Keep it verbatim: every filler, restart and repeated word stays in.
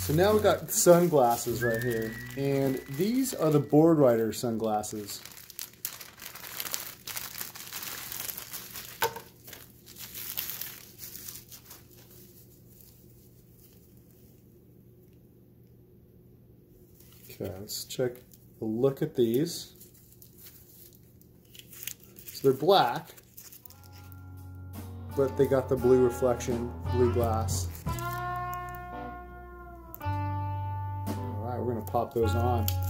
So now we got sunglasses right here, and these are the Boardriders sunglasses. Okay, let's take a look at these. So they're black, but they got the blue reflection, blue glass. Alright, we're going to pop those on.